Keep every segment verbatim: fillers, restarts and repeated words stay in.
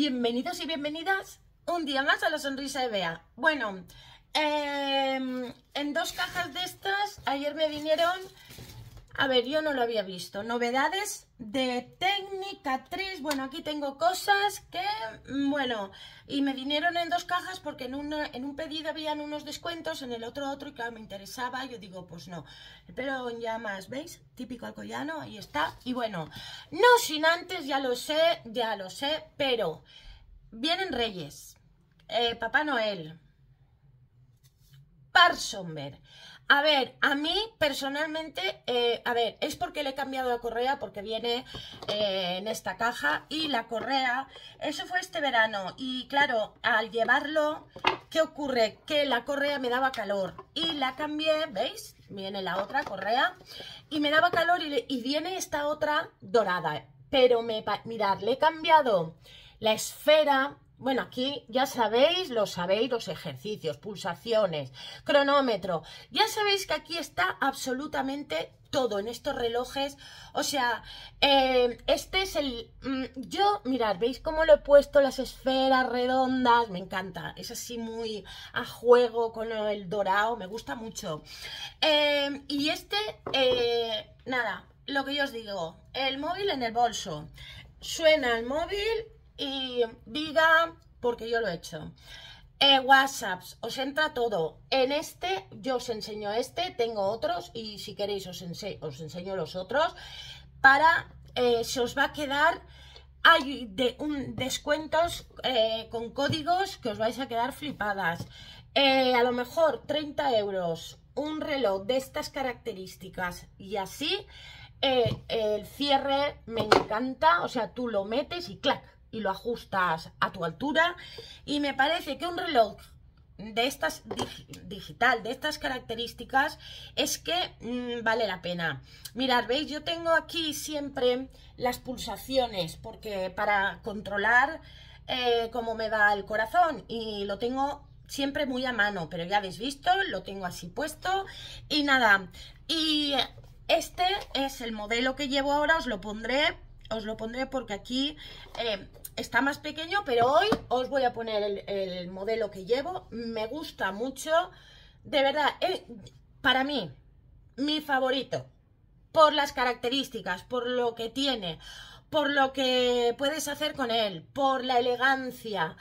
Bienvenidos y bienvenidas un día más a la sonrisa de Bea. Bueno, eh, en dos cajas de estas, ayer me vinieron, a ver, yo no lo había visto, novedades de Tecnicatriz. Bueno, aquí tengo cosas que, bueno, y me vinieron en dos cajas porque en, una, en un pedido habían unos descuentos, en el otro otro, y claro, me interesaba. Yo digo, pues no, el pelo en llamas, ¿veis? Típico alcoyano, ahí está. Y bueno, no sin antes, ya lo sé, ya lo sé, pero vienen Reyes, eh, Papá Noel, Parsonver. A ver, a mí personalmente, eh, a ver, es porque le he cambiado la correa, porque viene eh, en esta caja, y la correa, eso fue este verano, y claro, al llevarlo, ¿qué ocurre? Que la correa me daba calor, y la cambié, ¿veis? Viene la otra correa, y me daba calor, y, y viene esta otra dorada, pero me, mirad, le he cambiado la esfera. Bueno, aquí ya sabéis, lo sabéis, los ejercicios, pulsaciones, cronómetro. Ya sabéis que aquí está absolutamente todo en estos relojes. O sea, eh, este es el... Mmm, yo, mirad, ¿veis cómo lo he puesto? Las esferas redondas, me encanta. Es así muy a juego con el dorado, me gusta mucho. Eh, y este, eh, nada, lo que yo os digo, el móvil en el bolso. Suena el móvil y diga, porque yo lo he hecho, eh, WhatsApps, os entra todo. En este, yo os enseño este, tengo otros, y si queréis os, ense os enseño los otros, para, eh, se os va a quedar, hay de, un, descuentos eh, con códigos que os vais a quedar flipadas. Eh, a lo mejor treinta euros, un reloj de estas características y así. Eh, el cierre me encanta, o sea, tú lo metes y clac, y lo ajustas a tu altura, y me parece que un reloj de estas dig digital, de estas características, es que mmm, vale la pena. Mirad, veis, yo tengo aquí siempre las pulsaciones, porque para controlar eh, cómo me va el corazón, y lo tengo siempre muy a mano, pero ya habéis visto, lo tengo así puesto, y nada, y este es el modelo que llevo ahora. Os lo pondré, os lo pondré porque aquí eh, está más pequeño, pero hoy os voy a poner el, el modelo que llevo. Me gusta mucho, de verdad, eh, para mí, mi favorito, por las características, por lo que tiene, por lo que puedes hacer con él, por la elegancia.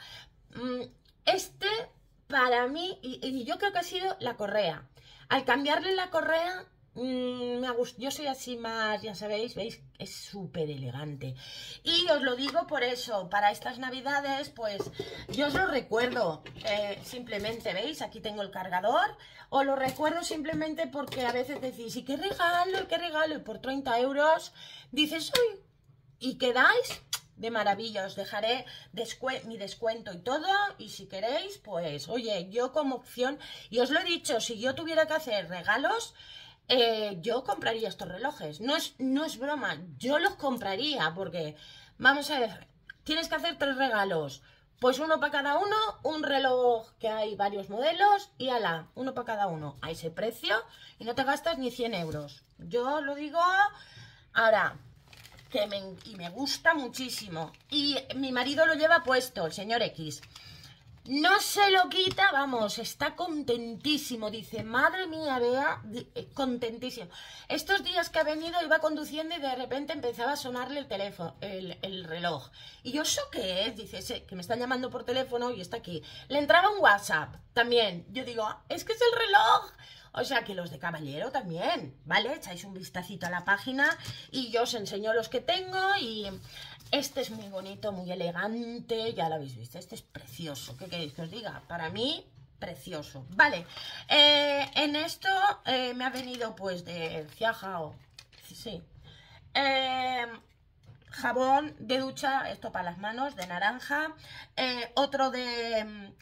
Este, para mí, y, y yo creo que ha sido la correa. Al cambiarle la correa, Mm, me gusta. Yo soy así más, ya sabéis, veis, es súper elegante. Y os lo digo por eso, para estas navidades, pues yo os lo recuerdo, eh, simplemente, veis, aquí tengo el cargador. Os lo recuerdo simplemente porque a veces decís, ¿y qué regalo? ¿Qué regalo? Y por treinta euros dices, ¡uy! Y quedáis de maravilla. Os dejaré descu- mi descuento y todo, y si queréis, pues, oye, yo como opción, y os lo he dicho, si yo tuviera que hacer regalos, Eh, yo compraría estos relojes. No es, no es broma, yo los compraría, porque, vamos a ver, tienes que hacer tres regalos. Pues uno para cada uno, un reloj que hay varios modelos, y ala, uno para cada uno. A ese precio, y no te gastas ni cien euros. Yo lo digo ahora, que me, y me gusta muchísimo. Y mi marido lo lleva puesto, el señor X. No se lo quita, vamos, está contentísimo. Dice, madre mía, Bea, contentísimo. Estos días que ha venido iba conduciendo y de repente empezaba a sonarle el teléfono, el, el reloj. Y yo, ¿eso qué es? Dice, sí, que me están llamando por teléfono y está aquí. Le entraba un WhatsApp también. Yo digo, es que es el reloj. O sea que los de caballero también, ¿vale? Echáis un vistacito a la página y yo os enseño los que tengo. Y este es muy bonito, muy elegante, ya lo habéis visto. Este es precioso, ¿qué queréis que os diga? Para mí, precioso. Vale, eh, en esto eh, me ha venido pues de Ciajao, sí, eh, jabón de ducha, esto para las manos, de naranja, eh, otro de...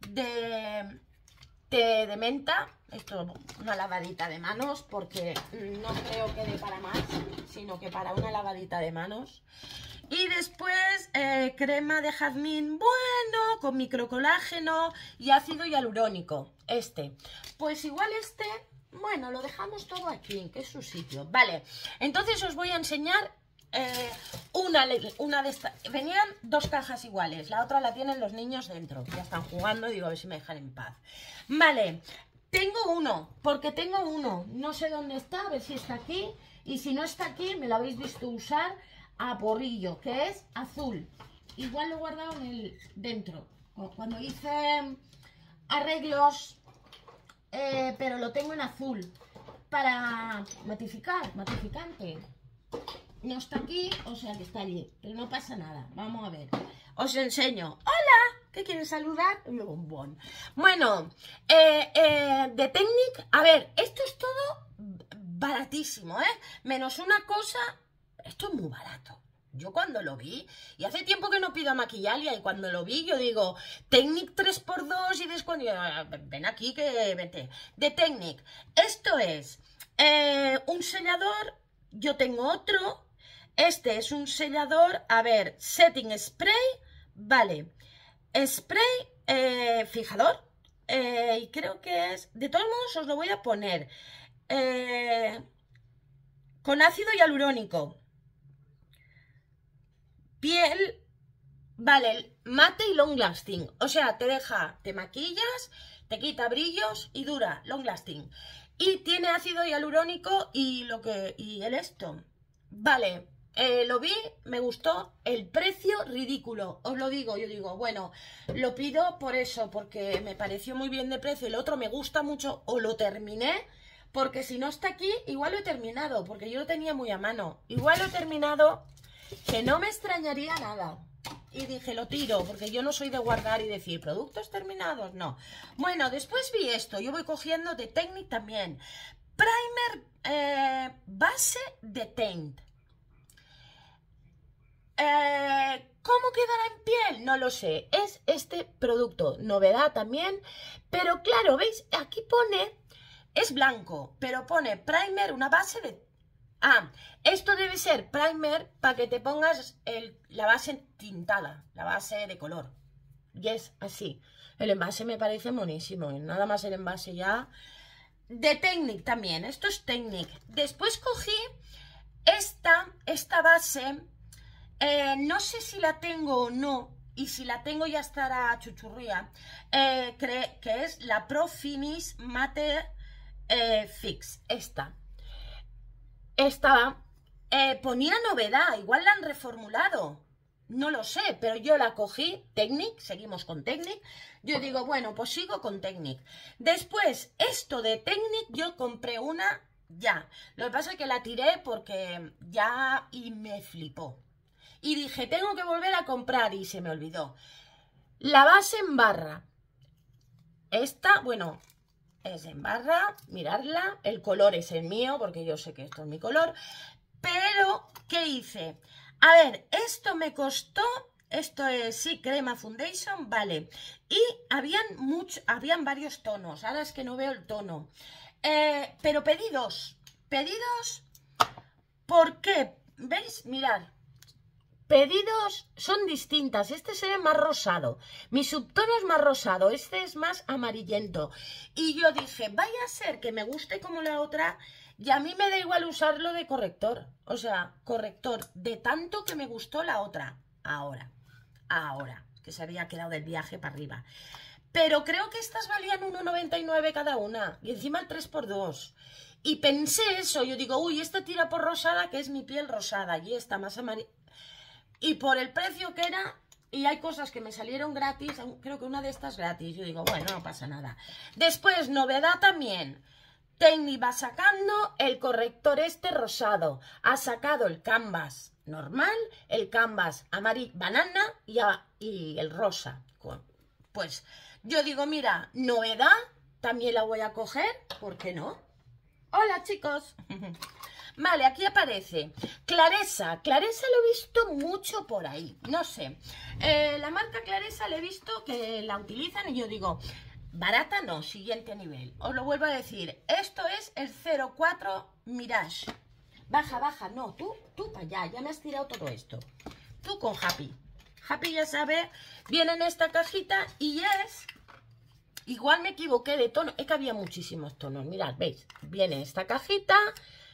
de té de menta, esto una lavadita de manos, porque no creo que dé para más, sino que para una lavadita de manos. Y después eh, crema de jazmín, bueno, con microcolágeno y ácido hialurónico, este. Pues igual este, bueno, lo dejamos todo aquí, que es su sitio. Vale, entonces os voy a enseñar eh, una, una de estas, venían dos cajas iguales, la otra la tienen los niños dentro, ya están jugando y digo a ver si me dejan en paz. Vale, tengo uno, porque tengo uno, no sé dónde está, a ver si está aquí, y si no está aquí me lo habéis visto usar a porrillo, que es azul. Igual lo he guardado en el, dentro, cuando hice arreglos, eh, pero lo tengo en azul, para matificar, matificante. No está aquí, o sea que está allí, pero no pasa nada. Vamos a ver. Os enseño. ¡Hola! ¿Qué quieren saludar? Un bombón. Bueno, eh, eh, de Technic, a ver, esto es todo baratísimo, ¿eh? Menos una cosa, esto es muy barato. Yo cuando lo vi, y hace tiempo que no pido a Maquillalia, y cuando lo vi yo digo, Technic tres por dos y descuento, ven aquí que vete. De Technic, esto es eh, un sellador, yo tengo otro, este es un sellador, a ver, setting spray, vale, spray, eh, fijador, eh, y creo que es, de todos modos os lo voy a poner, eh, con ácido hialurónico. Piel, vale, mate y long lasting, o sea, te deja, te maquillas, te quita brillos y dura, long lasting. Y tiene ácido hialurónico y lo que, y el esto, vale, eh, lo vi, me gustó, el precio ridículo, os lo digo, yo digo, bueno, lo pido por eso, porque me pareció muy bien de precio, el otro me gusta mucho, o lo terminé, porque si no está aquí, igual lo he terminado, porque yo lo tenía muy a mano, igual lo he terminado... Que no me extrañaría nada. Y dije, lo tiro, porque yo no soy de guardar y decir, productos terminados, no. Bueno, después vi esto, yo voy cogiendo de Technic también. Primer eh, base de Tint. Eh, ¿Cómo quedará en piel? No lo sé. Es este producto, novedad también. Pero claro, ¿veis? Aquí pone, es blanco, pero pone primer, una base de... Ah, esto debe ser primer para que te pongas el, la base tintada, la base de color. Y es así. El envase me parece monísimo. Nada más el envase ya. De Technic también. Esto es Technic. Después cogí esta, esta base. Eh, no sé si la tengo o no. Y si la tengo ya estará chuchurría. Eh, que, que es la Pro Finish Matte eh, Fix. Esta. Esta eh, ponía novedad, igual la han reformulado, no lo sé, pero yo la cogí, Technic, seguimos con Technic, yo digo, bueno, pues sigo con Technic. Después, esto de Technic, yo compré una ya, lo que pasa es que la tiré porque ya y me flipó. Y dije, tengo que volver a comprar y se me olvidó. La base en barra, esta, bueno... Es en barra, miradla, el color es el mío, porque yo sé que esto es mi color, pero, ¿qué hice? A ver, esto me costó, esto es, sí, crema foundation, vale, y habían, mucho, habían varios tonos, ahora es que no veo el tono, eh, pero pedí dos, pedí dos, ¿por qué? ¿Veis? Mirad. Pedidos son distintas, este se ve más rosado, mi subtono es más rosado, este es más amarillento. Y yo dije, vaya a ser que me guste como la otra y a mí me da igual usarlo de corrector. O sea, corrector, de tanto que me gustó la otra. Ahora, ahora, que se había quedado del viaje para arriba. Pero creo que estas valían uno noventa y nueve cada una y encima el tres por dos. Y pensé eso, yo digo, uy, esta tira por rosada que es mi piel rosada y esta más amarilla. Y por el precio que era, y hay cosas que me salieron gratis, creo que una de estas gratis, yo digo, bueno, no pasa nada. Después, novedad también, Technic va sacando el corrector este rosado, ha sacado el canvas normal, el canvas amarillo, banana y, a, y el rosa. Pues yo digo, mira, novedad, también la voy a coger, ¿por qué no? Hola chicos. Vale, aquí aparece Claresa. Claresa lo he visto mucho por ahí, no sé. Eh, la marca Claresa le he visto que la utilizan y yo digo, barata no, siguiente nivel. Os lo vuelvo a decir, esto es el cero cuatro Mirage. Baja, baja, no, tú, tú para allá, ya me has tirado todo esto. Tú con Happy. Happy ya sabe, viene en esta cajita y es... Igual me equivoqué de tono, es que había muchísimos tonos, mirad, veis, viene esta cajita...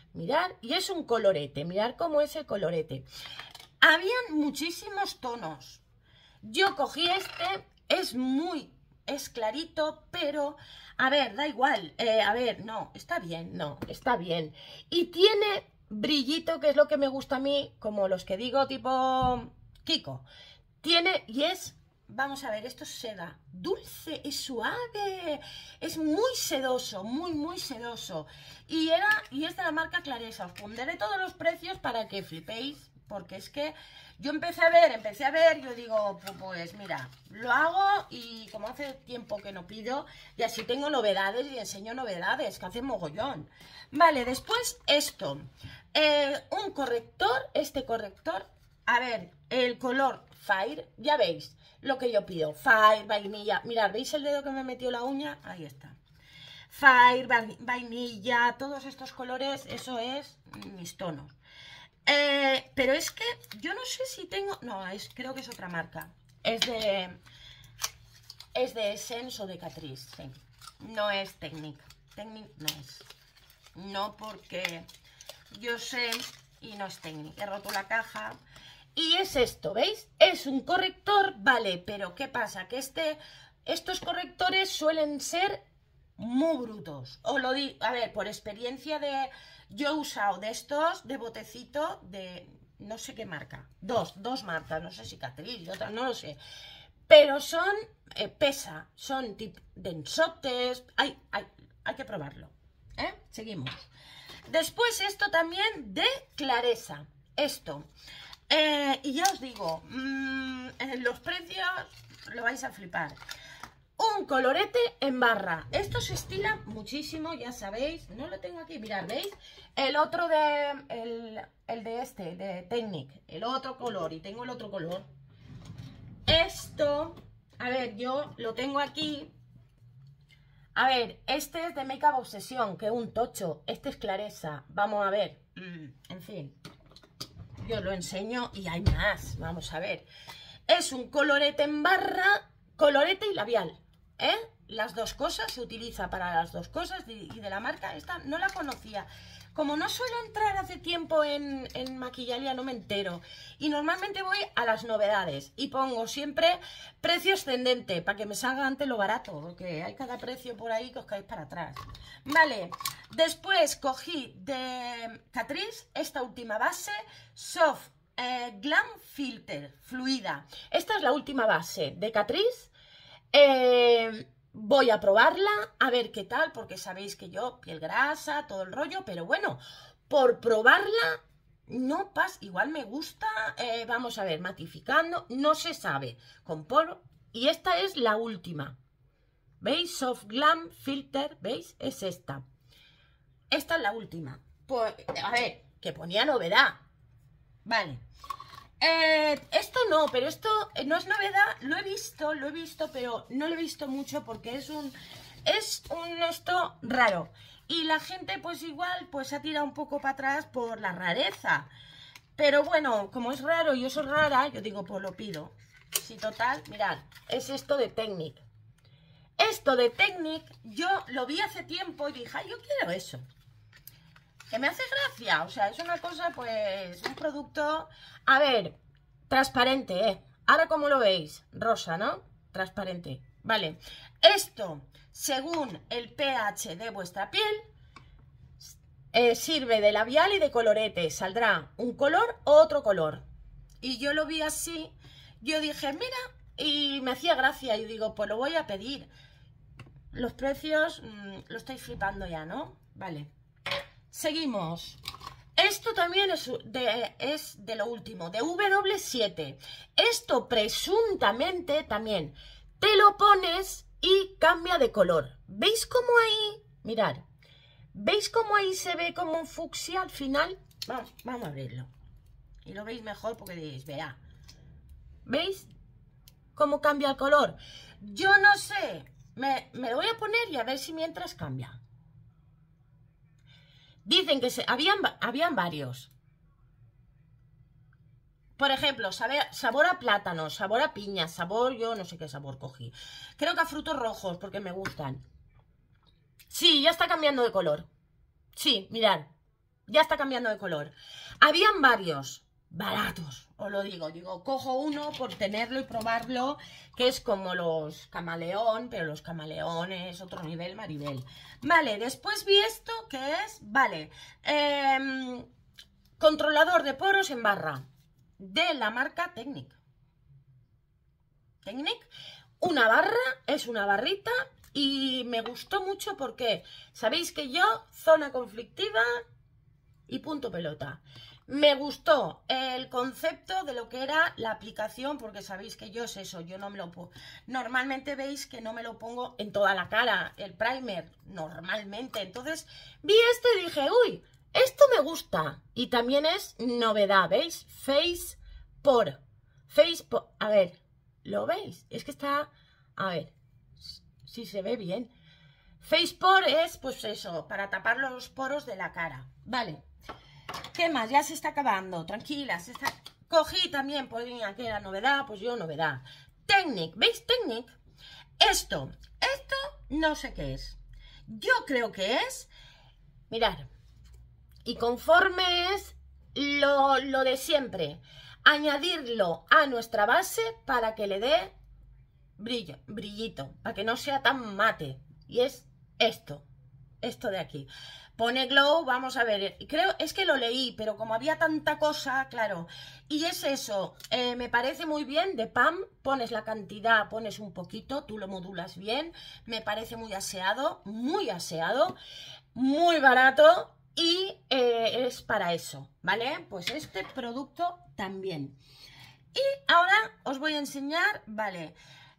Mirad, y es un colorete, mirad cómo es el colorete. Habían muchísimos tonos. Yo cogí este, es muy, es clarito, pero, a ver, da igual, eh, a ver, no, está bien, no, está bien. Y tiene brillito, que es lo que me gusta a mí, como los que digo, tipo Kiko. Tiene, y es, vamos a ver, esto es seda, dulce, es suave, es muy sedoso, muy, muy sedoso. Y era, y es de la marca Claresa. Os pondré todos los precios para que flipéis, porque es que yo empecé a ver, empecé a ver, yo digo, pues mira, lo hago y como hace tiempo que no pido, y así tengo novedades y enseño novedades, que hace mogollón. Vale, después esto, eh, un corrector, este corrector, a ver, el color Fire, ya veis lo que yo pido, Fire, vainilla, mirad, ¿veis el dedo que me metió la uña? Ahí está. Fire, vainilla, todos estos colores, eso es mis tonos. Eh, pero es que yo no sé si tengo... No, es, creo que es otra marca. Es de... Es de Essence o de Catrice, sí. No es Technic. Technic no es. No, porque yo sé y no es Technic. He roto la caja. Y es esto, ¿veis? Es un corrector, vale, pero ¿qué pasa? Que este, estos correctores suelen ser muy brutos. Os lo digo, a ver, por experiencia de... Yo he usado de estos, de botecito, de no sé qué marca. Dos, dos marcas, no sé si Catrice y otra, no lo sé. Pero son, eh, pesa, son tipo densotes, hay, hay, hay que probarlo. ¿Eh? Seguimos. Después esto también de Claresa. Esto. Eh, y ya os digo, mmm, los precios lo vais a flipar. Un colorete en barra. Esto se estila muchísimo, ya sabéis. No lo tengo aquí, mirad, ¿veis? El otro de... El, el de este, de Technic. El otro color. Y tengo el otro color. Esto... A ver, yo lo tengo aquí. A ver, este es de Make Up Obsesión, que es un tocho. Este es Claresa. Vamos a ver. En fin. Yo lo enseño y hay más. Vamos a ver. Es un colorete en barra, colorete y labial. ¿Eh? Las dos cosas, se utiliza para las dos cosas. Y de la marca esta no la conocía. Como no suelo entrar hace tiempo en, en Maquillalia, no me entero. Y normalmente voy a las novedades. Y pongo siempre precio ascendente, para que me salga antes lo barato. Porque hay cada precio por ahí que os caéis para atrás. Vale, después cogí de Catrice esta última base, Soft eh, Glam Filter, fluida. Esta es la última base de Catrice. Eh, voy a probarla, a ver qué tal, porque sabéis que yo, piel grasa, todo el rollo, pero bueno, por probarla, no pasa, igual me gusta, eh, vamos a ver, matificando, no se sabe, con polvo, y esta es la última, ¿veis? Soft Glam Filter, ¿veis? Es esta, esta es la última, pues, a ver, que ponía novedad, vale. Eh, esto no, pero esto no es novedad, lo he visto, lo he visto, pero no lo he visto mucho porque es un, es un esto raro. Y la gente pues igual pues ha tirado un poco para atrás por la rareza. Pero bueno, como es raro y yo soy rara, yo digo pues lo pido. Sí, total, mirad, es esto de Technic. Esto de Technic, yo lo vi hace tiempo y dije, ay, yo quiero eso. Que me hace gracia, o sea, es una cosa, pues, un producto, a ver, transparente, ¿eh? Ahora, ¿cómo lo veis? Rosa, ¿no? Transparente, vale. Esto, según el pH de vuestra piel, eh, sirve de labial y de colorete. Saldrá un color o otro color. Y yo lo vi así, yo dije, mira, y me hacía gracia, y digo, pues lo voy a pedir. Los precios, mmm, lo estáis flipando ya, ¿no? Vale. Seguimos. Esto también es de, es de lo último, de W siete. Esto presuntamente también te lo pones y cambia de color. ¿Veis cómo ahí? Mirad. ¿Veis cómo ahí se ve como un fucsia al final? Vamos, vamos a abrirlo. Y lo veis mejor porque diréis, vea. ¿Veis cómo cambia el color? Yo no sé. Me, me lo voy a poner y a ver si mientras cambia. Dicen que se, habían, habían varios. Por ejemplo, sabe, sabor a plátano, sabor a piña, sabor, yo no sé qué sabor cogí. Creo que a frutos rojos, porque me gustan. Sí, ya está cambiando de color. Sí, mirad. ya está cambiando de color. Habían varios baratos, os lo digo, digo, cojo uno por tenerlo y probarlo, que es como los camaleón, pero los camaleones, otro nivel, Maribel. Vale, después vi esto que es, vale, eh, controlador de poros en barra, de la marca Technic. Technic, una barra, es una barrita y me gustó mucho porque sabéis que yo, zona conflictiva y punto pelota. Me gustó el concepto de lo que era la aplicación, porque sabéis que yo es eso, yo no me lo pongo. Normalmente veis que no me lo pongo en toda la cara, el primer, normalmente. Entonces vi este y dije, uy, esto me gusta. Y también es novedad, ¿veis? Face por. Face por. A ver, ¿lo veis? Es que está... A ver, si se ve bien. Face por es, pues eso, para tapar los poros de la cara. Vale. ¿Qué más? Ya se está acabando, tranquila, se está... Cogí también, ponía que era novedad, pues yo novedad. Technic, ¿veis Technic? Esto, esto no sé qué es. Yo creo que es... Mirad, y conforme es lo, lo de siempre, añadirlo a nuestra base para que le dé brillo, brillito, para que no sea tan mate. Y es esto, esto de aquí. Pone glow, vamos a ver, creo, es que lo leí, pero como había tanta cosa, claro, y es eso, eh, me parece muy bien, de P A M, pones la cantidad, pones un poquito, tú lo modulas bien, me parece muy aseado, muy aseado, muy barato, y eh, es para eso, ¿vale? Pues este producto también. Y ahora os voy a enseñar, vale,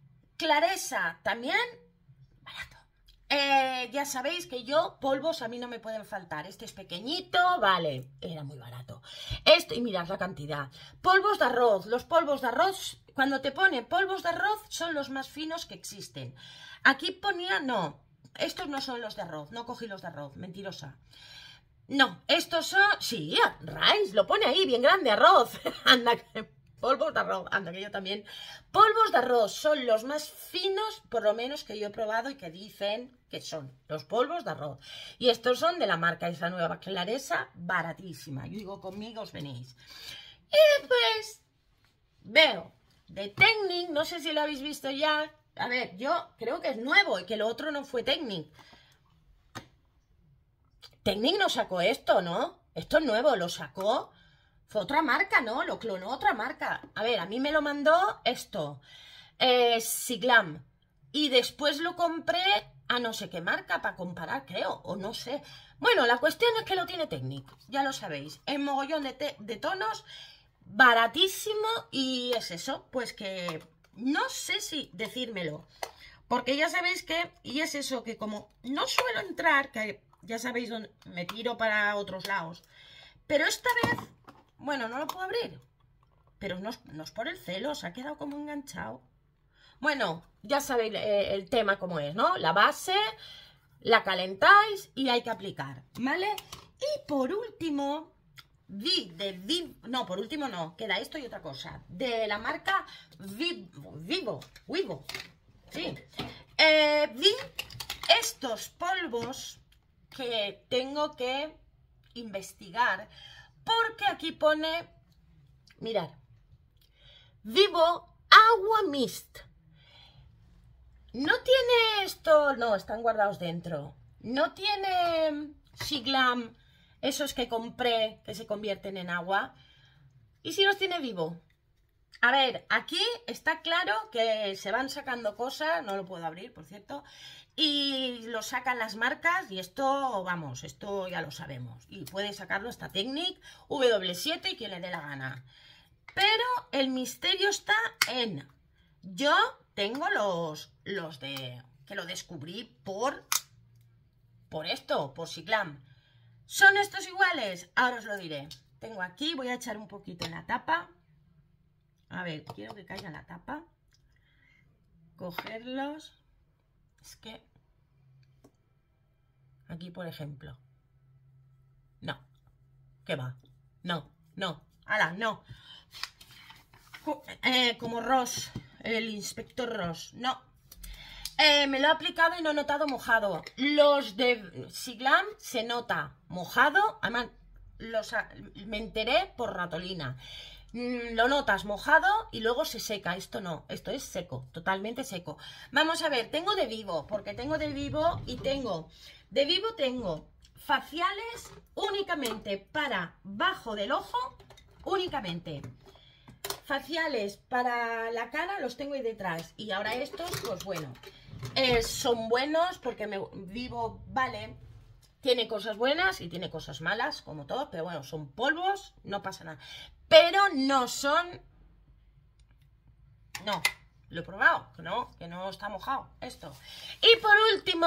Claresa también, barato. Eh, ya sabéis que yo, polvos a mí no me pueden faltar. Este es pequeñito, vale, era muy barato. Esto, y mirad la cantidad. Polvos de arroz, los polvos de arroz, cuando te pone polvos de arroz, son los más finos que existen. Aquí ponía, no, estos no son los de arroz, no cogí los de arroz, mentirosa. No, estos son, sí, Rice, lo pone ahí, bien grande, arroz. Anda, que... Polvos de arroz, anda que yo también. Polvos de arroz son los más finos, por lo menos que yo he probado y que dicen que son los polvos de arroz. Y estos son de la marca esa nueva Claresa, baratísima. Yo digo, conmigo os venís. Y después veo de Technic, no sé si lo habéis visto ya. A ver, yo creo que es nuevo y que lo otro no fue Technic. Technic no sacó esto, ¿no? Esto es nuevo, lo sacó... Fue otra marca, ¿no? Lo clonó otra marca. A ver, a mí me lo mandó esto. Eh, Siglam. Y después lo compré a no sé qué marca para comparar, creo. O no sé. Bueno, la cuestión es que lo tiene Technic. Ya lo sabéis. En mogollón de, de tonos. Baratísimo. Y es eso. Pues que no sé si decírmelo. Porque ya sabéis que... Y es eso que como no suelo entrar, que ya sabéis dónde me tiro para otros lados. Pero esta vez... Bueno, no lo puedo abrir. Pero no es, no es por el celo, se ha quedado como enganchado. Bueno, ya sabéis eh, el tema como es, ¿no? La base, la calentáis y hay que aplicar, ¿vale? Y por último, vi de Vivo, no, por último no, queda esto y otra cosa. De la marca Vivo, Vivo, Vivo, sí. Eh, vi estos polvos que tengo que investigar. Porque aquí pone, mirad, Vivo Agua Mist. No tiene esto, no, están guardados dentro. No tiene Siglam, esos que compré que se convierten en agua. ¿Y si los tiene Vivo? A ver, aquí está claro que se van sacando cosas, no lo puedo abrir, por cierto, y lo sacan las marcas y esto, vamos, esto ya lo sabemos. Y puede sacarlo esta Technic, W siete y quien le dé la gana. Pero el misterio está en... Yo tengo los, los de... que lo descubrí por... por esto, por Siglam. ¿Son estos iguales? Ahora os lo diré. Tengo aquí, voy a echar un poquito en la tapa. A ver, quiero que caiga la tapa. Cogerlos. Es que... Aquí, por ejemplo. No. ¿Qué va? No, no. ¡Hala, no! Eh, como Ross, el inspector Ross. No. Eh, me lo he aplicado y no he notado mojado. Los de Siglam se nota mojado. Además, los, me enteré por Ratolina. Lo notas mojado y luego se seca. Esto no, esto es seco, totalmente seco. Vamos a ver, tengo de Vivo, porque tengo de Vivo y tengo, de Vivo tengo faciales únicamente para bajo del ojo, únicamente. Faciales para la cara los tengo ahí detrás. Y ahora estos, pues bueno, eh, son buenos porque me Vivo, vale, tiene cosas buenas y tiene cosas malas, como todo, pero bueno, son polvos, no pasa nada. Pero no son... No, lo he probado, que no, que no está mojado esto. Y por último,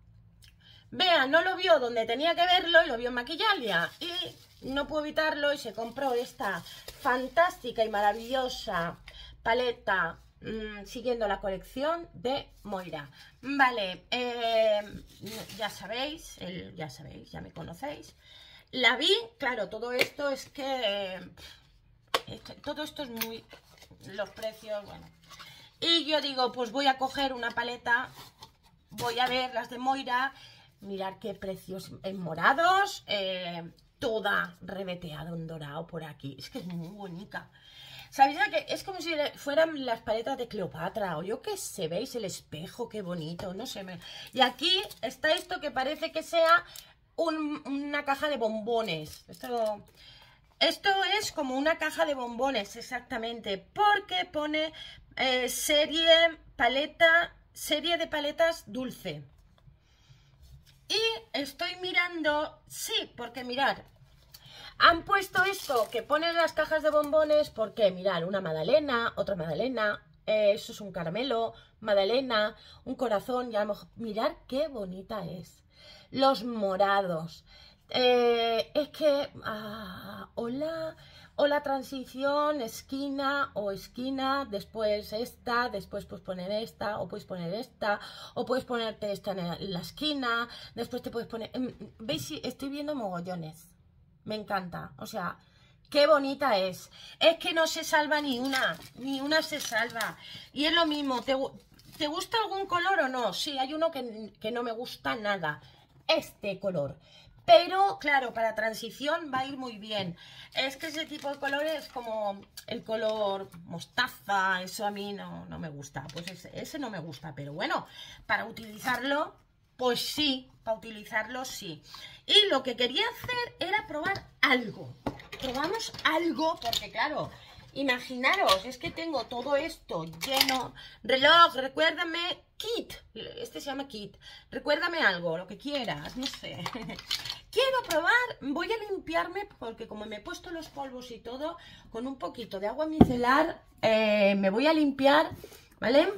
Bea no lo vio donde tenía que verlo y lo vio en Maquillalia. Y no pudo evitarlo y se compró esta fantástica y maravillosa paleta mmm, siguiendo la colección de Moira. Vale, eh, ya sabéis, el, ya sabéis, ya me conocéis. La vi, claro, todo esto es que... Esto, todo esto es muy... Los precios, bueno. Y yo digo, pues voy a coger una paleta, voy a ver las de Moira, mirar qué precios en morados, eh, toda reveteada en dorado por aquí. Es que es muy bonita. ¿Sabéis que es como si fueran las paletas de Cleopatra? O yo qué sé, ¿veis el espejo? Qué bonito, no sé. Me... Y aquí está esto que parece que sea un, una caja de bombones. Esto... Esto es como una caja de bombones, exactamente, porque pone eh, serie paleta, serie de paletas dulce. Y estoy mirando, sí, porque mirad, han puesto esto que pone en las cajas de bombones, porque mirad, una magdalena, otra magdalena, eh, eso es un caramelo, magdalena, un corazón, y a lo mejor, mirad qué bonita es. Los morados. Eh, es que ah, o, la, o la transición esquina o esquina, después esta, después puedes poner esta, o puedes poner esta, o puedes ponerte esta en la esquina, después te puedes poner... ¿Veis? Estoy viendo mogollones, me encanta, o sea, qué bonita es. Es que no se salva ni una, ni una se salva. Y es lo mismo, ¿te, te gusta algún color o no? Sí, hay uno que, que no me gusta nada, este color. Pero, claro, para transición va a ir muy bien. Es que ese tipo de colores es como el color mostaza, eso a mí no, no me gusta. Pues ese, ese no me gusta, pero bueno, para utilizarlo, pues sí, para utilizarlo sí. Y lo que quería hacer era probar algo. Probamos algo, porque claro, imaginaros, es que tengo todo esto lleno. Reloj, recuérdame, kit. Este se llama kit. Recuérdame algo, lo que quieras, no sé. Quiero probar, voy a limpiarme porque como me he puesto los polvos y todo, con un poquito de agua micelar eh, me voy a limpiar, ¿vale?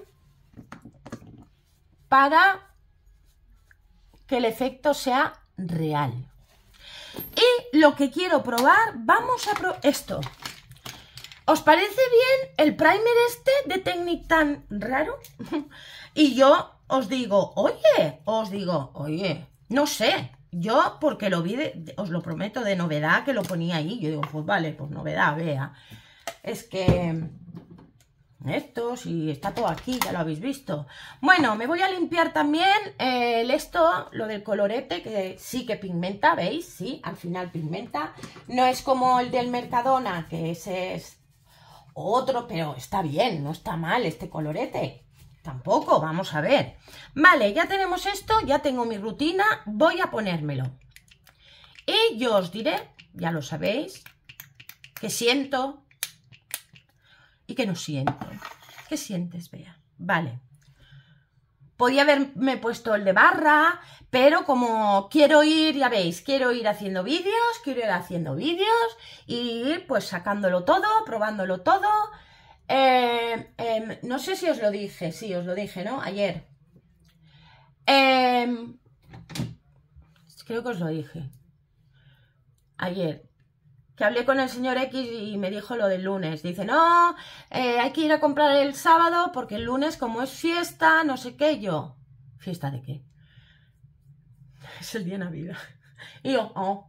Para que el efecto sea real. Y lo que quiero probar, vamos a probar esto. ¿Os parece bien el primer este de Technic tan raro? Y yo os digo, oye, os digo, oye, no sé. Yo, porque lo vi, de, os lo prometo, de novedad, que lo ponía ahí. Yo digo, pues vale, pues novedad, vea. Es que esto, si está todo aquí, ya lo habéis visto. Bueno, me voy a limpiar también eh, el esto, lo del colorete, que sí que pigmenta, ¿veis? Sí, al final pigmenta. No es como el del Mercadona, que ese es otro, pero está bien, no está mal este colorete. Tampoco, vamos a ver. Vale, ya tenemos esto, ya tengo mi rutina, voy a ponérmelo. Y yo os diré, ya lo sabéis, que siento y que no siento. ¿Qué sientes, Bea? Vale. Podía haberme puesto el de barra, pero como quiero ir, ya veis, quiero ir haciendo vídeos, quiero ir haciendo vídeos y ir pues sacándolo todo, probándolo todo. Eh, eh, no sé si os lo dije, sí, os lo dije, ¿no? Ayer. Eh, creo que os lo dije. Ayer. Que hablé con el señor X y me dijo lo del lunes. Dice, no, eh, hay que ir a comprar el sábado porque el lunes como es fiesta, no sé qué. Yo, ¿fiesta de qué? Es el día de Navidad. Y yo, oh.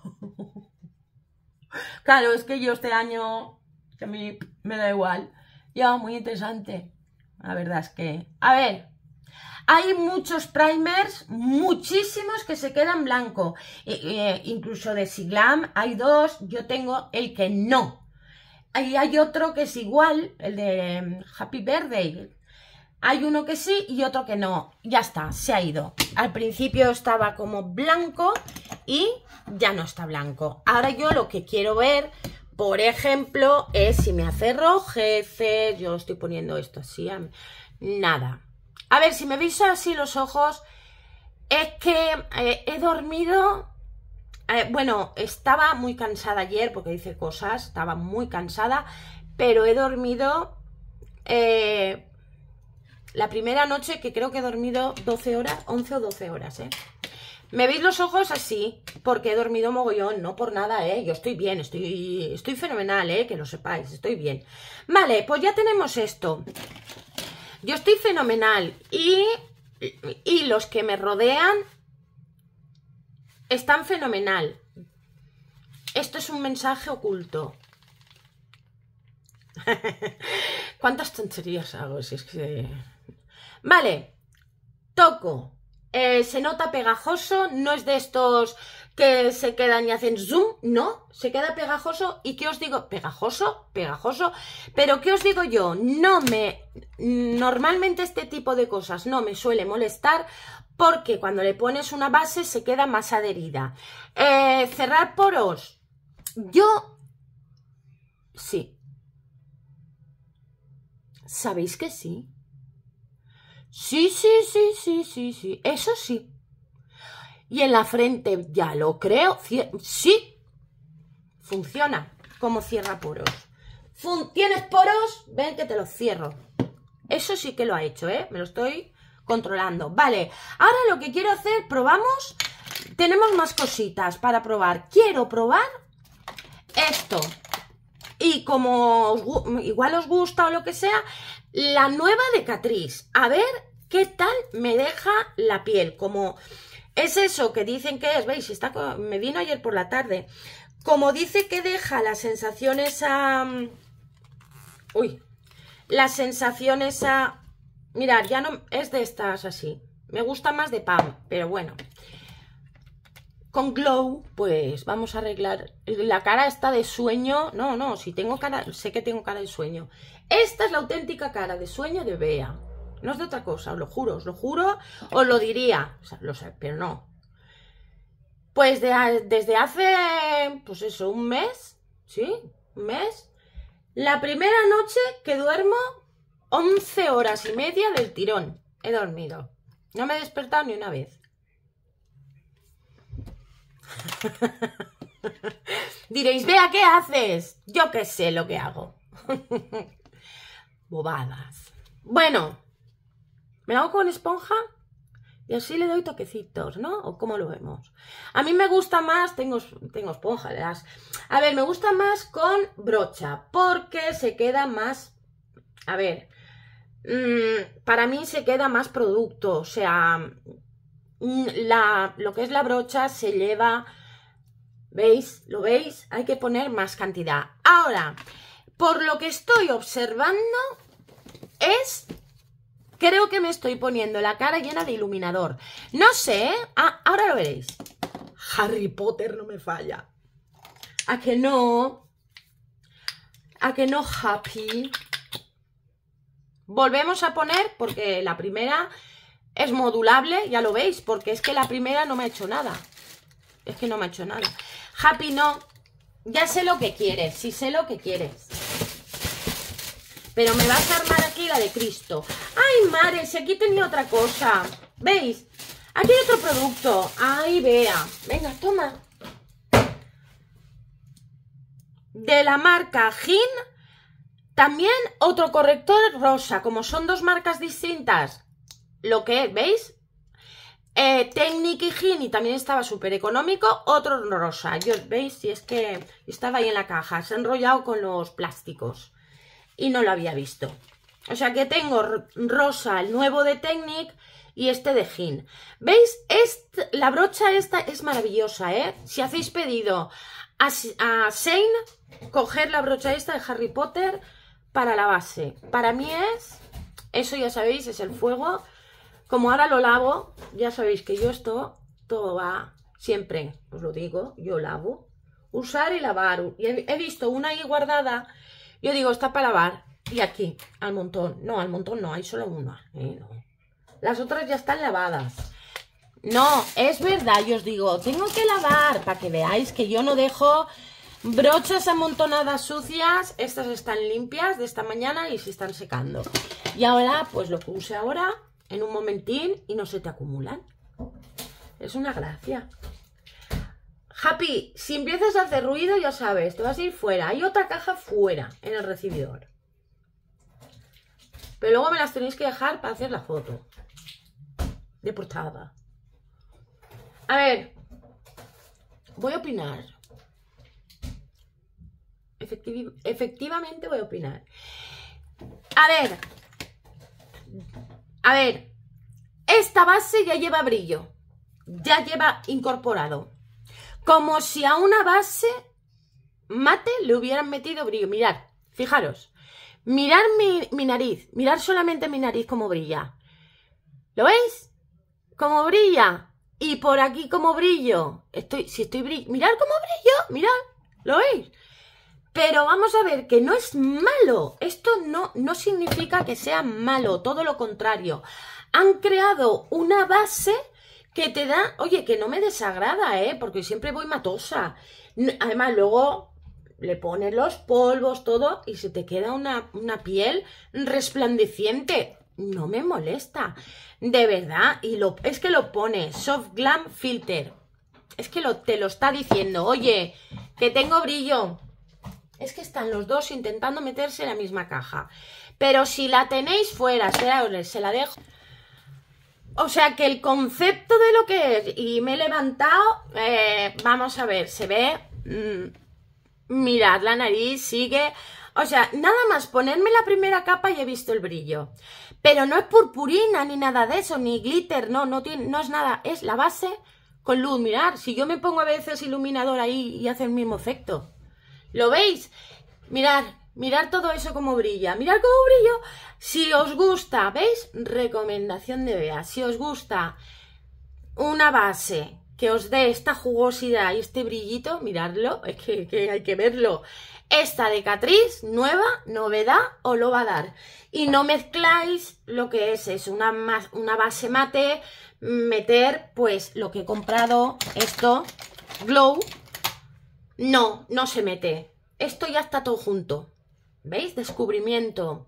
Claro, es que yo este año, que a mí me da igual. Ya, muy interesante. La verdad es que... A ver, Hay muchos primers, muchísimos que se quedan blanco. Eh, eh, incluso de Siglam hay dos, yo tengo el que no. Y hay otro que es igual, el de Happy Birthday. Hay uno que sí y otro que no. Ya está, se ha ido. Al principio estaba como blanco y ya no está blanco. Ahora yo lo que quiero ver, por ejemplo, es si me hace rojeces. Yo estoy poniendo esto así. Nada. A ver, si me veis así los ojos, es que eh, he dormido... Eh, bueno, estaba muy cansada ayer porque hice cosas, estaba muy cansada, pero he dormido eh, la primera noche que creo que he dormido doce horas, once o doce horas, ¿eh? Me veis los ojos así porque he dormido mogollón, no por nada, ¿eh? Yo estoy bien, estoy, estoy fenomenal, ¿eh? Que lo sepáis, estoy bien. Vale, pues ya tenemos esto. Yo estoy fenomenal y, y los que me rodean están fenomenal. Esto es un mensaje oculto. ¿Cuántas tonterías hago? Si es que... Vale, toco. Eh, se nota pegajoso, no es de estos que se quedan y hacen zoom, no, se queda pegajoso. ¿Y qué os digo? Pegajoso, pegajoso. Pero ¿qué os digo yo? No me... Normalmente este tipo de cosas no me suele molestar porque cuando le pones una base se queda más adherida. Eh, cerrar poros. Yo... Sí. ¿Sabéis que sí? Sí, sí, sí, sí, sí, sí. Eso sí. Y en la frente, ya lo creo. Sí. Funciona como cierra poros. Fun ¿Tienes poros? Ven que te los cierro. Eso sí que lo ha hecho, ¿eh? Me lo estoy controlando. Vale, ahora lo que quiero hacer, probamos. Tenemos más cositas para probar. Quiero probar esto. Y como os, igual os gusta o lo que sea, la nueva de Catrice. A ver qué tal me deja la piel. Como es eso que dicen que es, veis, está, me vino ayer por la tarde. Como dice que deja la sensación esa... Uy, la sensación esa... Mirad, ya no es de estas así. Me gusta más de Pam, pero bueno. Con Glow, pues vamos a arreglar. La cara está de sueño. No, no, si tengo cara, sé que tengo cara de sueño. Esta es la auténtica cara de sueño de Bea. No es de otra cosa, os lo juro, os lo juro, os lo diría. O sea, lo sé, pero no. Pues de, desde hace, pues eso, un mes, ¿sí? Un mes. La primera noche que duermo, once horas y media del tirón. He dormido. No me he despertado ni una vez. Diréis, Bea, ¿qué haces? Yo qué sé lo que hago. Bobadas. Bueno, me lo hago con esponja y así le doy toquecitos, ¿no? ¿O cómo lo vemos? A mí me gusta más, tengo, tengo esponja, le das. A ver, me gusta más con brocha porque se queda más... A ver, mmm, para mí se queda más producto, o sea... La, lo que es la brocha se lleva, ¿veis? ¿Lo veis? Hay que poner más cantidad. Ahora, por lo que estoy observando es, creo que me estoy poniendo la cara llena de iluminador. No sé, ¿eh? Ah, ahora lo veréis. Harry Potter no me falla. ¿A que no? ¿A que no, Happy? Volvemos a poner, porque la primera... es modulable, ya lo veis, porque es que la primera no me ha hecho nada. Es que no me ha hecho nada. Happy, no. Ya sé lo que quieres, sí sé lo que quieres. Pero me vas a armar aquí la de Cristo. ¡Ay, madre! Si aquí tenía otra cosa. ¿Veis? Aquí hay otro producto. ¡Ay, Bea! Venga, toma. De la marca Gin. También otro corrector rosa. Como son dos marcas distintas... Lo que, ¿veis? Eh, Technic y Gin, y también estaba súper económico. Otro rosa, yo, ¿veis? Si es que estaba ahí en la caja, se ha enrollado con los plásticos y no lo había visto. O sea que tengo rosa, el nuevo de Technic y este de Gin. ¿Veis? Este, la brocha esta es maravillosa, ¿eh? Si hacéis pedido a, a Shane, coger la brocha esta de Harry Potter para la base. Para mí es, eso ya sabéis, es el fuego... como ahora lo lavo, ya sabéis que yo esto, todo va, siempre os lo digo, yo lavo, usar y lavar. Y he, he visto una ahí guardada, yo digo, está para lavar, y aquí, al montón. No, al montón no, hay solo una, ¿eh? No. Las otras ya están lavadas. No, es verdad, yo os digo, tengo que lavar, para que veáis que yo no dejo brochas amontonadas sucias. Estas están limpias de esta mañana y se están secando. Y ahora, pues lo que use ahora, en un momentín, y no se te acumulan. Es una gracia. Happy, si empiezas a hacer ruido, ya sabes, te vas a ir fuera. Hay otra caja fuera, en el recibidor. Pero luego me las tenéis que dejar para hacer la foto de portada. A ver, voy a opinar. Efectiv- efectivamente voy a opinar. A ver, a ver, esta base ya lleva brillo, ya lleva incorporado. Como si a una base mate le hubieran metido brillo. Mirad, fijaros. Mirad mi, mi nariz. Mirad solamente mi nariz como brilla. ¿Lo veis? Como brilla. Y por aquí como brillo. Estoy, si estoy brillo. Mirad cómo brillo. Mirad. ¿Lo veis? Pero vamos a ver que no es malo. Esto no, no significa que sea malo. Todo lo contrario. Han creado una base que te da... Oye, que no me desagrada, ¿eh? Porque siempre voy matosa. Además, luego... le pones los polvos, todo, y se te queda una, una piel resplandeciente. No me molesta, de verdad. Y lo, es que lo pone Soft Glam Filter. Es que lo, te lo está diciendo. Oye, que tengo brillo. Es que están los dos intentando meterse en la misma caja. Pero si la tenéis fuera, se, se la dejo. O sea que el concepto de lo que es, y me he levantado, eh, vamos a ver, se ve... Mmm, mirad, la nariz sigue... O sea, nada más ponerme la primera capa y he visto el brillo. Pero no es purpurina ni nada de eso, ni glitter, no, no, tiene, no es nada. Es la base con luz, mirad. Si yo me pongo a veces iluminador ahí y hace el mismo efecto. ¿Lo veis? Mirad, mirad todo eso como brilla. Mirad cómo brillo. Si os gusta, ¿veis? Recomendación de Bea. Si os gusta una base... que os dé esta jugosidad y este brillito, miradlo, es que, que hay que verlo. Esta de Catrice, nueva, novedad, os lo va a dar. Y no mezcláis lo que es, es una, una base mate, meter pues lo que he comprado, esto, Glow, no, no se mete. Esto ya está todo junto. ¿Veis? Descubrimiento.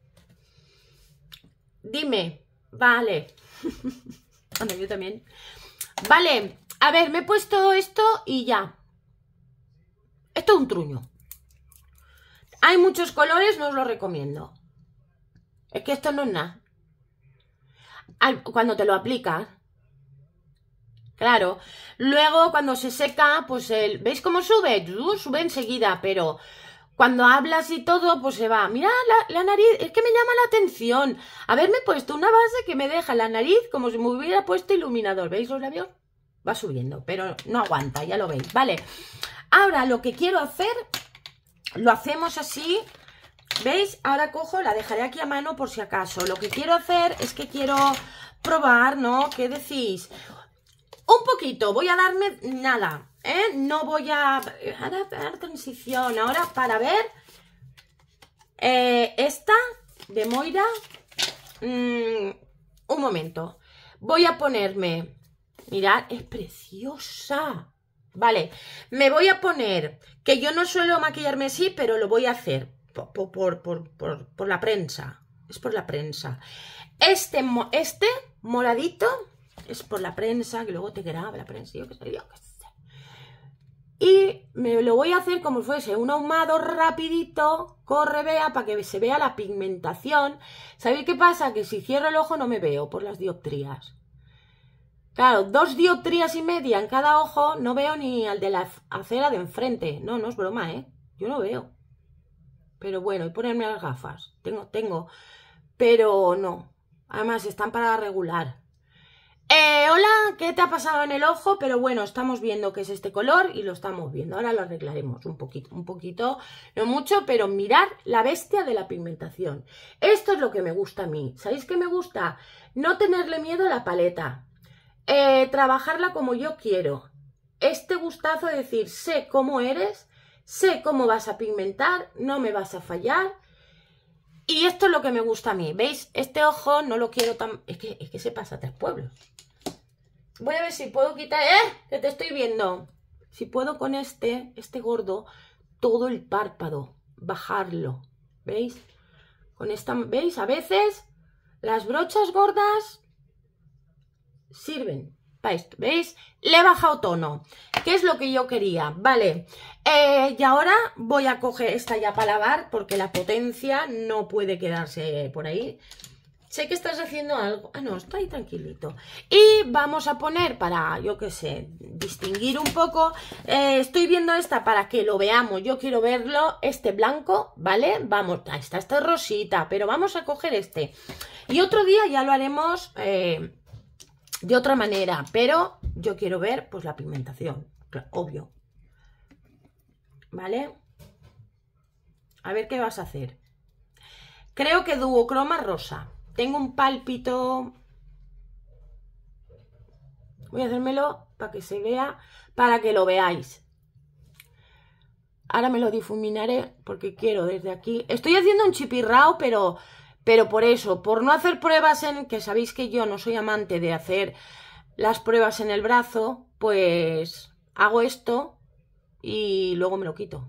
Dime, vale. Bueno, yo también. Vale, a ver, me he puesto esto y ya. Esto es un truño. Hay muchos colores, no os lo recomiendo. Es que esto no es nada. Cuando te lo aplicas. Claro. Luego, cuando se seca, pues el... ¿Veis cómo sube? Uh, sube enseguida, pero... Cuando hablas y todo, pues se va. Mira la, la nariz, es que me llama la atención. Haberme puesto una base que me deja la nariz como si me hubiera puesto iluminador. ¿Veis los labios? Va subiendo, pero no aguanta, ya lo veis. Vale, ahora lo que quiero hacer, lo hacemos así. ¿Veis? Ahora cojo, la dejaré aquí a mano por si acaso. Lo que quiero hacer es que quiero probar, ¿no? ¿Qué decís? Un poquito, voy a darme nada. ¿Eh? No voy a... Ahora dar transición. Ahora para ver eh, esta de Moira. Mm, un momento. Voy a ponerme... Mirad, es preciosa. Vale, me voy a poner... Que yo no suelo maquillarme así, pero lo voy a hacer. Por, por, por, por, por la prensa. Es por la prensa. Este, este moradito es por la prensa, que luego te graba la prensa. Yo qué sé, yo qué sé. Y me lo voy a hacer como si fuese un ahumado rapidito, corre, vea, para que se vea la pigmentación. ¿Sabéis qué pasa? Que si cierro el ojo no me veo por las dioptrías. Claro, dos dioptrías y media en cada ojo, no veo ni al de la acera de enfrente. No, no es broma, ¿eh? Yo no veo. Pero bueno, y ponerme las gafas. Tengo, tengo. Pero no. Además, están para regular. Eh, hola, ¿qué te ha pasado en el ojo? Pero bueno, estamos viendo que es este color y lo estamos viendo. Ahora lo arreglaremos un poquito, un poquito, no mucho, pero mirar la bestia de la pigmentación. Esto es lo que me gusta a mí. ¿Sabéis qué me gusta? No tenerle miedo a la paleta. Eh, trabajarla como yo quiero. Este gustazo de decir, sé cómo eres, sé cómo vas a pigmentar, no me vas a fallar. Y esto es lo que me gusta a mí. ¿Veis? Este ojo no lo quiero tan... Es que, es que se pasa a tres pueblos. Voy a ver si puedo quitar... ¡Eh! Que te estoy viendo. Si puedo con este, este gordo, todo el párpado, bajarlo. ¿Veis? Con esta... ¿Veis? A veces las brochas gordas sirven para esto. ¿Veis? Le he bajado tono. ¿Qué es lo que yo quería? Vale. Eh, y ahora voy a coger esta ya para lavar porque la potencia no puede quedarse por ahí. Sé que estás haciendo algo. Ah, no, está ahí tranquilito. Y vamos a poner para, yo qué sé, distinguir un poco. Eh, estoy viendo esta para que lo veamos. Yo quiero verlo, este blanco, ¿vale? Vamos, ahí está, esta es rosita, pero vamos a coger este. Y otro día ya lo haremos eh, de otra manera, pero yo quiero ver, pues, la pigmentación, claro, obvio. ¿Vale? A ver qué vas a hacer. Creo que duocroma rosa. Tengo un pálpito. Voy a hacérmelo para que se vea, para que lo veáis. Ahora me lo difuminaré porque quiero desde aquí. Estoy haciendo un chipirrao, pero, pero por eso, por no hacer pruebas en... Que sabéis que yo no soy amante de hacer las pruebas en el brazo, pues hago esto y luego me lo quito.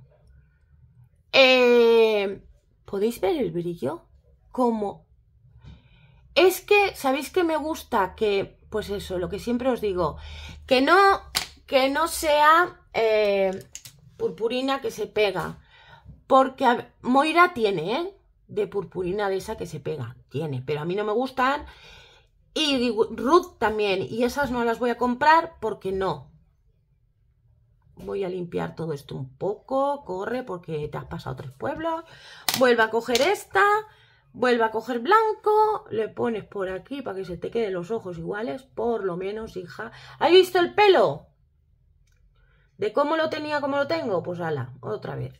Eh, ¿Podéis ver el brillo? Como... Es que, ¿sabéis que me gusta? Que, pues eso, lo que siempre os digo, que no, que no sea eh, purpurina que se pega. Porque a, Moira tiene, ¿eh? De purpurina de esa que se pega. Tiene, pero a mí no me gustan. Y Ruth también. Y esas no las voy a comprar porque no. Voy a limpiar todo esto un poco. Corre porque te has pasado tres pueblos. Vuelve a coger esta. Vuelve a coger blanco, le pones por aquí para que se te queden los ojos iguales, por lo menos, hija. ¿Has visto el pelo? ¿De cómo lo tenía, cómo lo tengo? Pues ala, otra vez.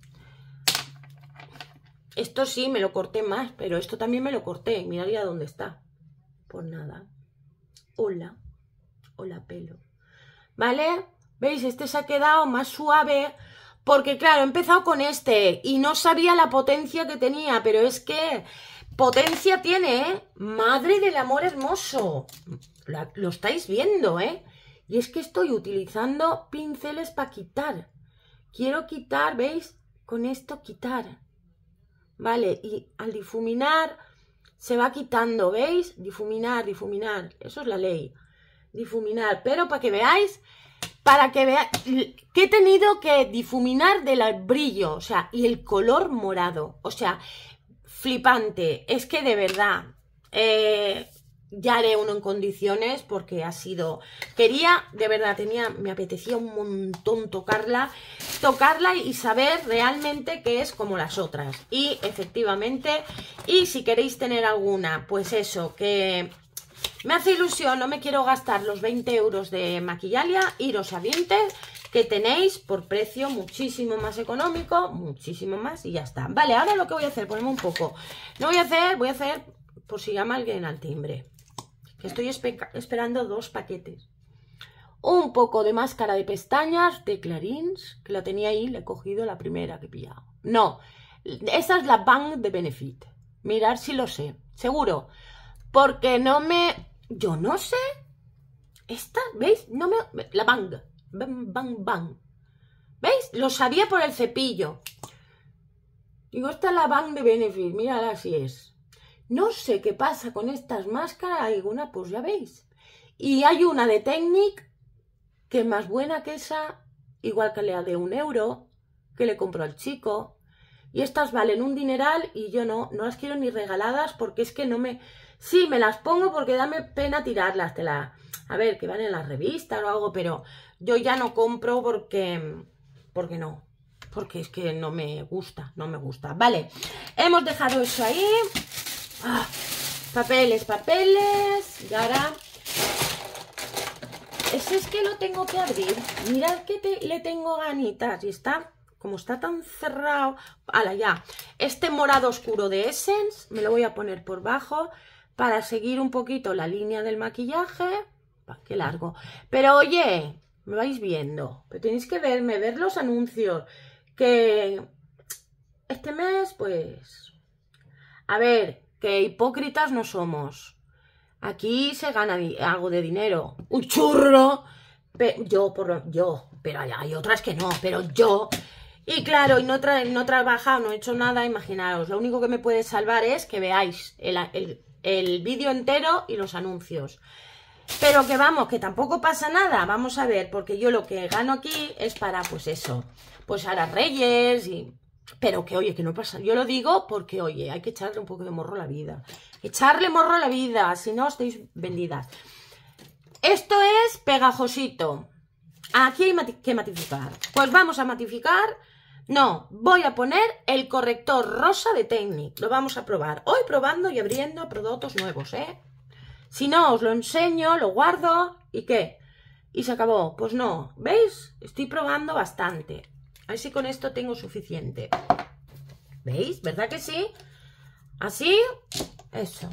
Esto sí, me lo corté más, pero esto también me lo corté. Mirad ya dónde está. Pues nada. Hola. Hola, pelo. ¿Vale? ¿Veis? Este se ha quedado más suave... Porque claro, he empezado con este y no sabía la potencia que tenía, pero es que potencia tiene, ¿eh? Madre del amor hermoso. La, lo estáis viendo, ¿eh? Y es que estoy utilizando pinceles para quitar. Quiero quitar, ¿veis? Con esto quitar. Vale, y al difuminar se va quitando, ¿veis? Difuminar, difuminar. Eso es la ley. Difuminar, pero para que veáis... Para que veáis que he tenido que difuminar del brillo, o sea, y el color morado, o sea, flipante. Es que de verdad, eh, ya haré uno en condiciones porque ha sido... Quería, de verdad, tenía, me apetecía un montón tocarla, tocarla y saber realmente que es como las otras. Y efectivamente, y si queréis tener alguna, pues eso, que... Me hace ilusión, no me quiero gastar los veinte euros de Maquillalia, iros a Vinted, que tenéis por precio muchísimo más económico, muchísimo más y ya está. Vale, ahora lo que voy a hacer, ponemos un poco. No voy a hacer, voy a hacer, por si llama alguien al timbre, que estoy esperando dos paquetes. Un poco de máscara de pestañas de Clarins, que la tenía ahí, le he cogido la primera que he pillado. No, esa es la Bang de Benefit. Mirad si lo sé, seguro. Porque no me... Yo no sé. Esta, ¿veis? No me... La Bang. Bang, bang, bang. ¿Veis? Lo sabía por el cepillo. Digo, esta es la Bang de Benefit. Mirad, así es. No sé qué pasa con estas máscaras. Hay una, pues ya veis. Y hay una de Technic que es más buena que esa. Igual que la de un euro. Que le compró al chico. Y estas valen un dineral y yo no. No las quiero ni regaladas porque es que no me... Sí, me las pongo porque dame pena tirarlas. Te la... A ver, que van en las revistas o algo, pero yo ya no compro porque... Porque no. Porque es que no me gusta, no me gusta. Vale, hemos dejado eso ahí. Ah, papeles, papeles. Y ahora ese es que lo tengo que abrir. Mirad que te, le tengo ganitas y está, como está tan cerrado. ¡Hala, ya! Este morado oscuro de Essence me lo voy a poner por bajo para seguir un poquito la línea del maquillaje. ¡Qué largo! Pero oye, me vais viendo, pero tenéis que verme, ver los anuncios, que este mes, pues, a ver, que hipócritas no somos. Aquí se gana algo de dinero, un churro, pero yo, por yo, pero hay, hay otras que no, pero yo, y claro, y no, tra no he trabajado, no he hecho nada, imaginaros, lo único que me puede salvar es que veáis el, el, el vídeo entero y los anuncios. Pero que vamos, que tampoco pasa nada, vamos a ver, porque yo lo que gano aquí es para, pues eso, pues a las Reyes y... Pero que, oye, que no pasa, yo lo digo porque, oye, hay que echarle un poco de morro a la vida. Echarle morro a la vida, si no estáis vendidas. Esto es pegajosito. Aquí hay mati que matificar. Pues vamos a matificar. No, voy a poner el corrector rosa de Technic. Lo vamos a probar. Hoy probando y abriendo productos nuevos, ¿eh? Si no, os lo enseño, lo guardo y ¿qué? Y se acabó. Pues no, ¿veis? Estoy probando bastante. A ver si con esto tengo suficiente. ¿Veis? ¿Verdad que sí? Así, eso.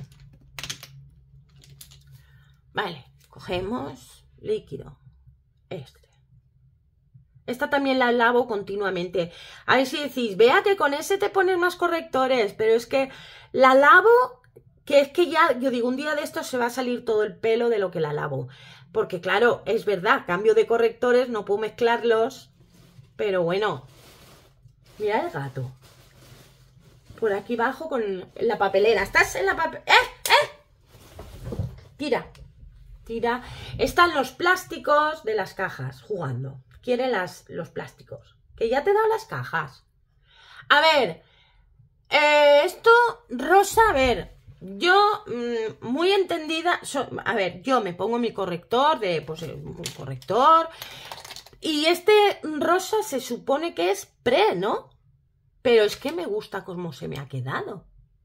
Vale, cogemos líquido. Este. Esta también la lavo continuamente. A ver si decís, vea que con ese te pones más correctores, pero es que la lavo... Que es que ya, yo digo, un día de estos se va a salir todo el pelo de lo que la lavo. Porque claro, es verdad, cambio de correctores, no puedo mezclarlos. Pero bueno, mirad el gato. Por aquí abajo con la papelera. ¿Estás en la papelera? ¡Eh! ¡Eh! Tira, tira. Están los plásticos de las cajas jugando. Quiere las, los plásticos. Que ya te he dado las cajas. A ver, eh, esto, rosa, a ver... Yo, mmm, muy entendida, so, a ver, yo me pongo mi corrector, de, pues un corrector, y este rosa se supone que es pre, ¿no? Pero es que me gusta cómo se me ha quedado.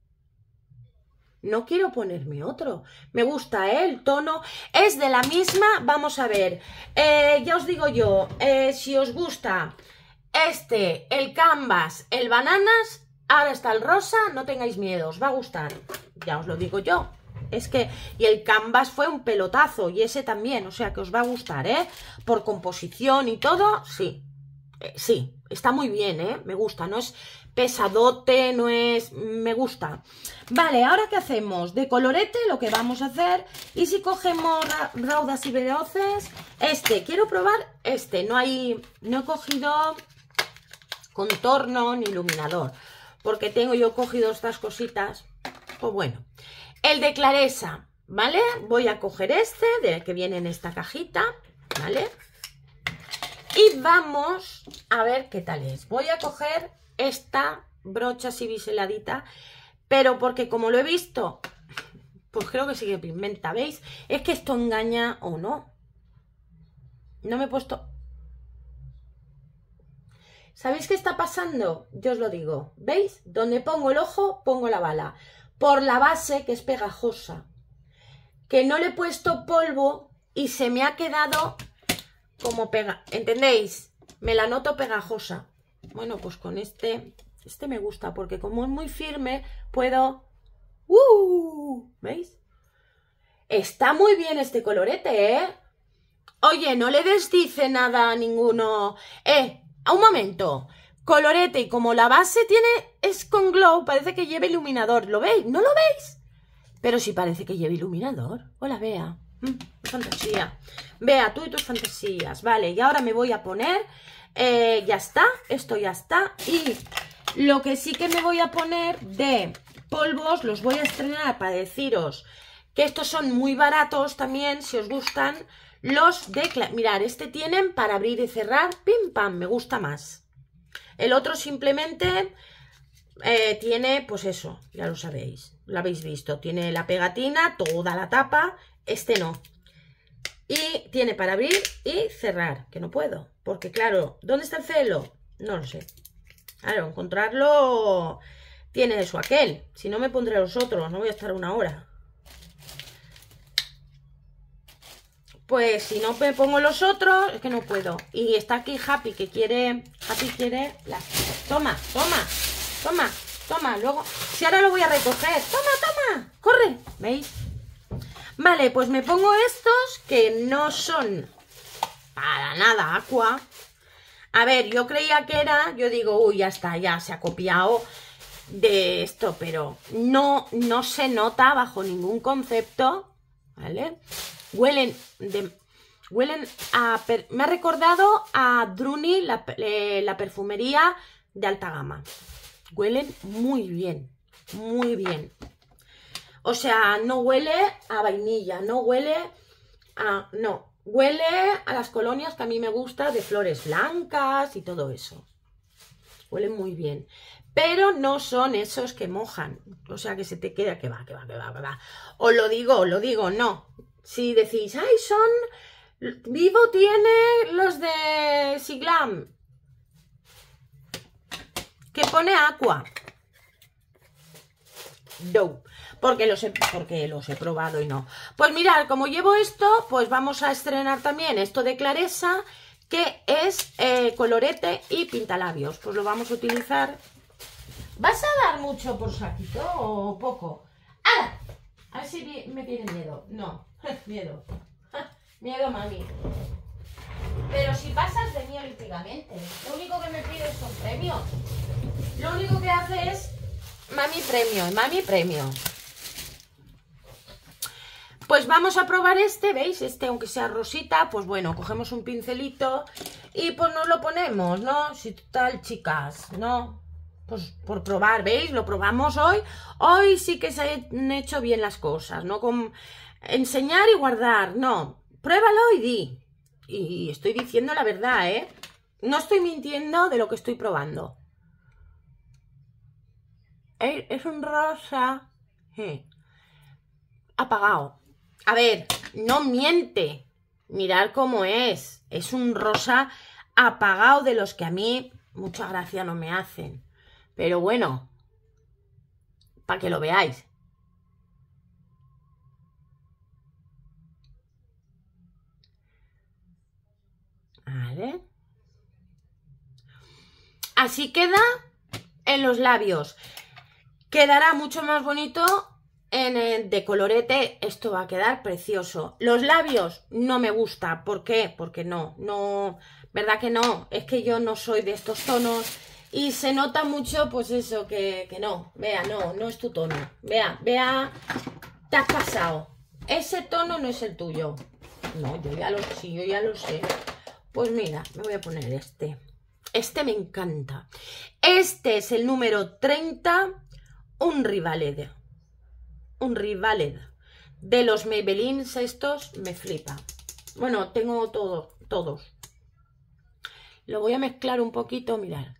No quiero ponerme otro. Me gusta, ¿eh? El tono es de la misma, vamos a ver, eh, ya os digo yo, eh, si os gusta este, el canvas, el bananas, ahora está el rosa, no tengáis miedo, os va a gustar. Ya os lo digo yo. Es que, y el canvas fue un pelotazo, y ese también, o sea que os va a gustar, ¿eh? Por composición y todo, sí. Eh, sí, está muy bien, ¿eh? Me gusta, no es pesadote, no es... me gusta. Vale, ¿ahora qué hacemos? De colorete lo que vamos a hacer, y si cogemos ra raudas y veloces, este, quiero probar este, no hay... no he cogido contorno ni iluminador, porque tengo yo cogido estas cositas. Pues bueno, el de Claresa, ¿vale? Voy a coger este, de que viene en esta cajita, ¿vale? Y vamos a ver qué tal es. Voy a coger esta brocha así biseladita, pero porque como lo he visto, pues creo que sigue pigmenta, ¿veis? Es que esto engaña o no. No me he puesto... ¿Sabéis qué está pasando? Yo os lo digo, ¿veis? Donde pongo el ojo, pongo la bala. Por la base, que es pegajosa. Que no le he puesto polvo y se me ha quedado como pega... ¿Entendéis? Me la noto pegajosa. Bueno, pues con este... Este me gusta porque como es muy firme, puedo... ¡Uh! ¿Veis? Está muy bien este colorete, ¿eh? Oye, no le desdice nada a ninguno... ¡Eh! ¡A un momento! Colorete, y como la base tiene, es con glow, parece que lleva iluminador. ¿Lo veis? ¿No lo veis? Pero sí parece que lleva iluminador. Hola, Bea. Mm, fantasía. Bea, tú y tus fantasías. Vale, y ahora me voy a poner... Eh, ya está, esto ya está. Y lo que sí que me voy a poner de polvos, los voy a estrenar para deciros que estos son muy baratos también, si os gustan. Los de... Mirad, este tienen para abrir y cerrar. Pim, pam, me gusta más. El otro simplemente eh, tiene, pues eso, ya lo sabéis, lo habéis visto. Tiene la pegatina, toda la tapa, este no. Y tiene para abrir y cerrar, que no puedo. Porque claro, ¿dónde está el celo? No lo sé. Claro, encontrarlo tiene eso aquel. Si no me pondré los otros, no voy a estar una hora. pues si no me pongo los otros, es que no puedo. Y está aquí Happy, que quiere... Happy quiere... La... Toma, toma, toma, toma. Luego... Si ahora lo voy a recoger. Toma, toma, corre. ¿Veis? Vale, pues me pongo estos, que no son para nada aqua. A ver, yo creía que era... Yo digo, uy, ya está, ya se ha copiado de esto, pero no, no se nota bajo ningún concepto, ¿vale? Huelen de, huelen a... Per, me ha recordado a Druni, la, eh, la perfumería de alta gama. Huelen muy bien, muy bien. O sea, no huele a vainilla, no huele a... No, huele a las colonias que a mí me gusta, de flores blancas y todo eso. Huelen muy bien. Pero no son esos que mojan. O sea, que se te queda que va, que va, que va, que va. Os lo digo, os lo digo, no. Si decís, ay, son... Vivo tiene los de Siglam, que pone Aqua. No, porque los, he, porque los he probado y no. Pues mirad, como llevo esto, pues vamos a estrenar también esto de Claresa, que es eh, colorete y pintalabios. Pues lo vamos a utilizar. ¿Vas a dar mucho por saquito o poco? ¡Ah! A ver si me tiene miedo. No, miedo. Miedo, mami. Pero si pasas de mí olímpicamente. Lo único que me pides son premios. Lo único que hace es mami premio, mami premio. Pues vamos a probar este, ¿veis? Este, aunque sea rosita, pues bueno, cogemos un pincelito y pues nos lo ponemos, ¿no? Si tal, chicas, ¿no? Pues por probar, ¿veis? Lo probamos hoy. Hoy sí que se han hecho bien las cosas, ¿no? Con enseñar y guardar, no. Pruébalo y di. Y estoy diciendo la verdad, ¿eh? No estoy mintiendo de lo que estoy probando. Es un rosa eh, apagado. A ver, no miente. Mirad cómo es. Es un rosa apagado de los que a mí mucha gracia no me hacen. Pero bueno, para que lo veáis. Vale. Así queda en los labios. Quedará mucho más bonito en el de colorete. Esto va a quedar precioso. Los labios no me gusta. ¿Por qué? Porque no, no, ¿verdad que no? Es que yo no soy de estos tonos. Y se nota mucho, pues eso, que, que no. Vea, no, no es tu tono. Vea, vea, te has pasado. Ese tono no es el tuyo. No, yo ya lo sé, sí, yo ya lo sé. Pues mira, me voy a poner este. Este me encanta. Este es el número treinta, un Rivaled. Un Rivaled. De los Maybellines estos, me flipa. Bueno, tengo todo, todos. Lo voy a mezclar un poquito, mirad.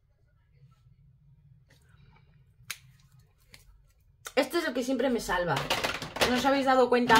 Este es el que siempre me salva. ¿No os habéis dado cuenta?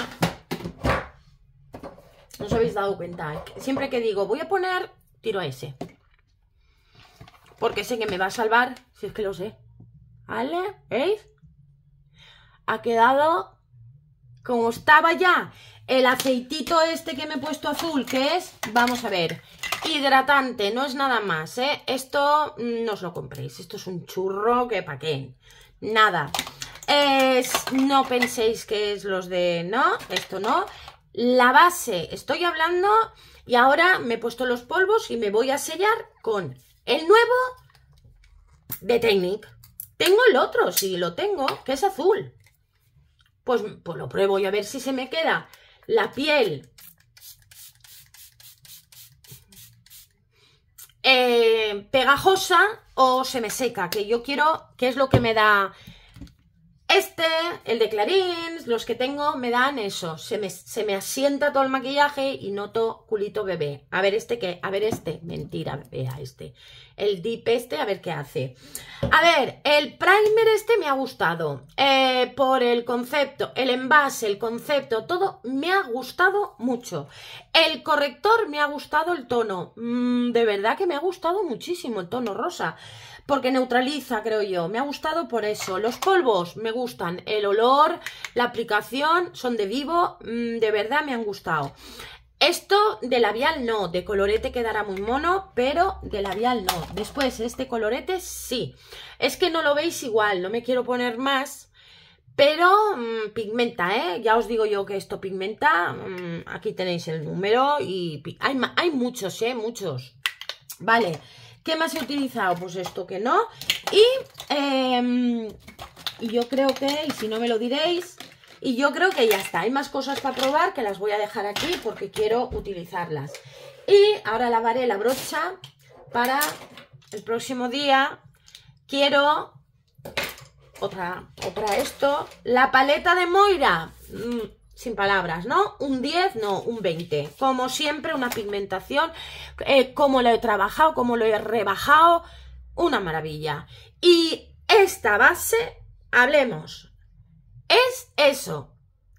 ¿No os habéis dado cuenta? Siempre que digo, voy a poner, tiro a ese. Porque sé que me va a salvar, si es que lo sé. ¿Vale? ¿Veis? Ha quedado como estaba ya el aceitito este que me he puesto azul, que es, vamos a ver, hidratante, no es nada más, ¿eh? Esto no os lo compréis, esto es un churro que pa' qué. Nada. Es, no penséis que es los de... No, esto no. La base, estoy hablando y ahora me he puesto los polvos y me voy a sellar con el nuevo de Technique. Tengo el otro, sí, lo tengo, que es azul. Pues, pues lo pruebo y a ver si se me queda la piel eh, pegajosa o se me seca, que yo quiero, que es lo que me da... Este, el de Clarins, los que tengo me dan eso, se me, se me asienta todo el maquillaje y noto culito bebé. A ver este qué, a ver este, mentira, vea este. El dip este, a ver qué hace. A ver, el primer este me ha gustado, eh, por el concepto, el envase, el concepto, todo me ha gustado mucho. El corrector me ha gustado el tono, mm, de verdad que me ha gustado muchísimo el tono rosa. Porque neutraliza, creo yo. Me ha gustado por eso. Los polvos me gustan. El olor, la aplicación, son de Vivo. Mmm, de verdad me han gustado. Esto de labial no, de colorete quedará muy mono, pero de labial no. Después este colorete sí. Es que no lo veis igual, no me quiero poner más, pero mmm, pigmenta, ¿eh? Ya os digo yo que esto pigmenta. Mmm, aquí tenéis el número y hay, hay muchos, ¿eh? Muchos. Vale, ¿qué más he utilizado? Pues esto que no. Y, eh, y yo creo que, y si no me lo diréis... Y yo creo que ya está. Hay más cosas para probar que las voy a dejar aquí porque quiero utilizarlas. Y ahora lavaré la brocha para el próximo día. Quiero otra, otra esto. La paleta de Moira. Mmm, sin palabras, ¿no? Un diez, no, un veinte. Como siempre, una pigmentación. Eh, como lo he trabajado, como lo he rebajado. Una maravilla. Y esta base, hablemos. Es eso,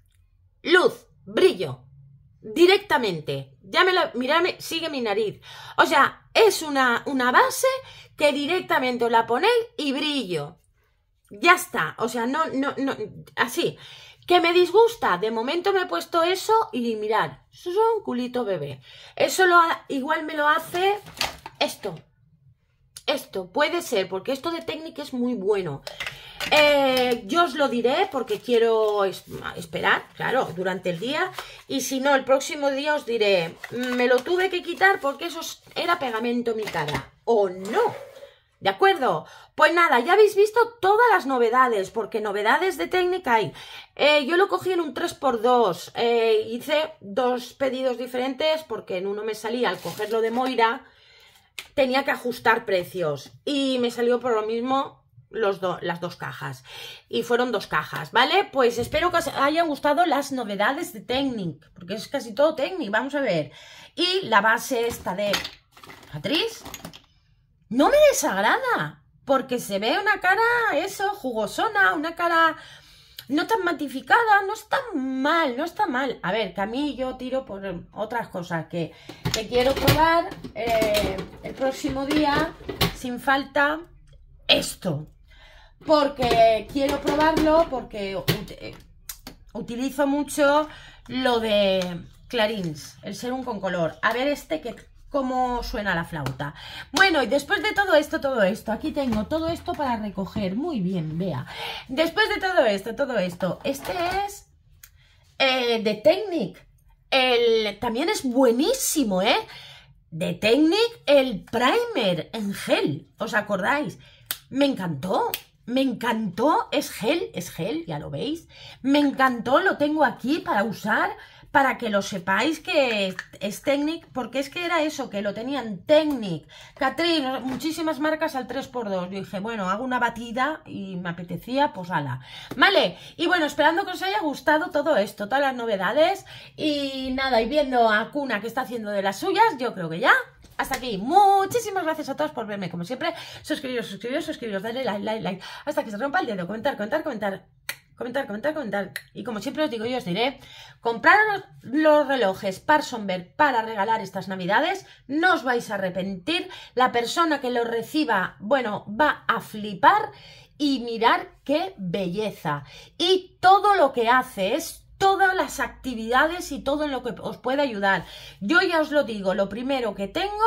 luz, brillo, directamente. Ya me lo, miradme, sigue mi nariz. O sea, es una, una base que directamente os la ponéis y brillo. Ya está, o sea, no, no, no, así. ¿Que me disgusta? De momento me he puesto eso y mirad, eso es un culito bebé. Eso lo, igual me lo hace esto. Esto puede ser, porque esto de técnica es muy bueno. Eh, yo os lo diré porque quiero es, esperar, claro, durante el día. Y si no, el próximo día os diré, me lo tuve que quitar porque eso era pegamento en mi cara. ¿O no? ¿De acuerdo? Pues nada, ya habéis visto todas las novedades, porque novedades de técnica hay. Eh, yo lo cogí en un tres por dos. Eh, hice dos pedidos diferentes porque en uno me salía, al cogerlo de Moira, tenía que ajustar precios. Y me salió por lo mismo... Los do, las dos cajas y fueron dos cajas, ¿vale? Pues espero que os hayan gustado las novedades de Technic, porque es casi todo Technic, vamos a ver. Y la base esta de Catrice no me desagrada, porque se ve una cara, eso, jugosona, una cara no tan matificada, no está mal, no está mal. A ver, que a mí yo tiro por otras cosas que, que quiero probar eh, el próximo día, sin falta, esto. Porque quiero probarlo, porque ut utilizo mucho lo de Clarins, el serum con color. A ver este que cómo suena la flauta. Bueno, y después de todo esto, todo esto, aquí tengo todo esto para recoger. Muy bien, vea. Después de todo esto, todo esto, este es eh, de Technic. El, también es buenísimo, ¿eh? De Technic, el primer en gel, ¿os acordáis? Me encantó. Me encantó, es gel, es gel, ya lo veis. Me encantó, lo tengo aquí para usar, para que lo sepáis que es Technic, porque es que era eso, que lo tenían Technic, Catrice, muchísimas marcas al tres por dos. Yo dije, bueno, hago una batida y me apetecía, pues ala. Vale, y bueno, esperando que os haya gustado todo esto, todas las novedades. Y nada, y viendo a Cuna que está haciendo de las suyas, yo creo que ya... Hasta aquí, muchísimas gracias a todos por verme, como siempre, suscribiros, suscribiros, suscribiros, dale like, like, like, hasta que se rompa el dedo, comentar, comentar, comentar, comentar, comentar, comentar, y como siempre os digo, yo os diré, compraros los relojes Parsonberg para regalar estas navidades, no os vais a arrepentir, la persona que los reciba, bueno, va a flipar, y mirar qué belleza, y todo lo que hace es todas las actividades y todo en lo que os puede ayudar. Yo ya os lo digo, lo primero que tengo,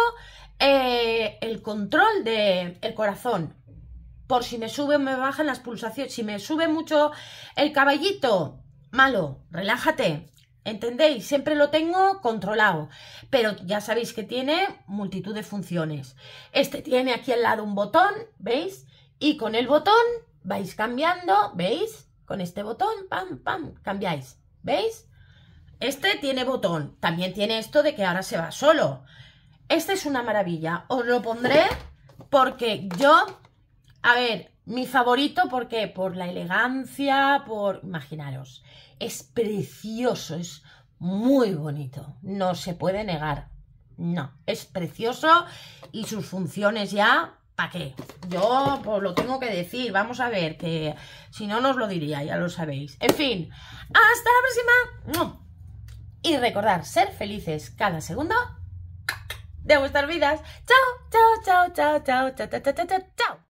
eh, el control del corazón. Por si me sube o me bajan las pulsaciones. Si me sube mucho el caballito, malo, relájate. ¿Entendéis? Siempre lo tengo controlado. Pero ya sabéis que tiene multitud de funciones. Este tiene aquí al lado un botón, ¿veis? Y con el botón vais cambiando, ¿veis? Con este botón, pam, pam, cambiáis. ¿Veis? Este tiene botón. También tiene esto de que ahora se va solo. Este es una maravilla. Os lo pondré porque yo... A ver, mi favorito, ¿por qué? Por la elegancia, por... Imaginaros. Es precioso, es muy bonito. No se puede negar. No, es precioso y sus funciones ya... ¿Para qué? Yo pues lo tengo que decir, vamos a ver, que si no, no os lo diría, ya lo sabéis. En fin, hasta la próxima. Y recordar ser felices cada segundo de vuestras vidas. Chao, chao, chao, chao, chao, chao, chao, chao, chao, chao.